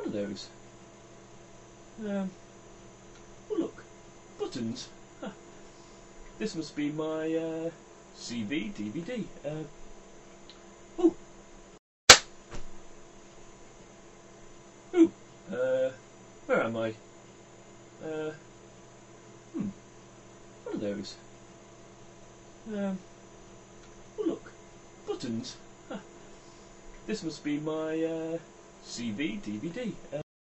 are those? Oh look, buttons. Huh. This must be my CV DVD. Ooh. Ooh. Where am I? What are those? Oh look, buttons. Huh. This must be my CV DVD.